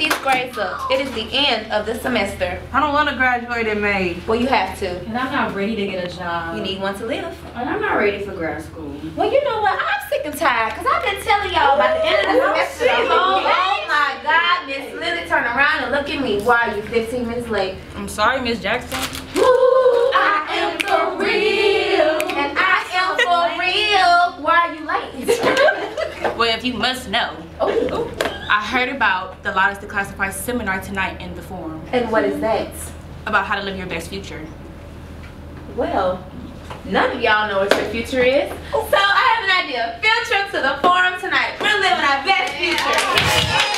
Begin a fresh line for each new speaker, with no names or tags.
these grades up. It is the end of the semester.
I don't want to graduate in May.
Well, you have to.
And I'm not ready to get a job.
You need one to live.
And I'm not ready for grad school.
Well, you know what? I'm sick and tired because I've been telling y'all about the end of the semester. Oh my God, Miss Lily, turn around and look at me. Why are you 15 minutes late?
I'm sorry, Miss Jackson.
I am for real. And I am for real. Why are you late?
Well, if you must know, I heard about the Lotus Declassified seminar tonight in the forum.
And what is that?
About how to live your best future.
Well, none of y'all know what your future is. So I have an idea. Field trip to the forum tonight. We're living our best future.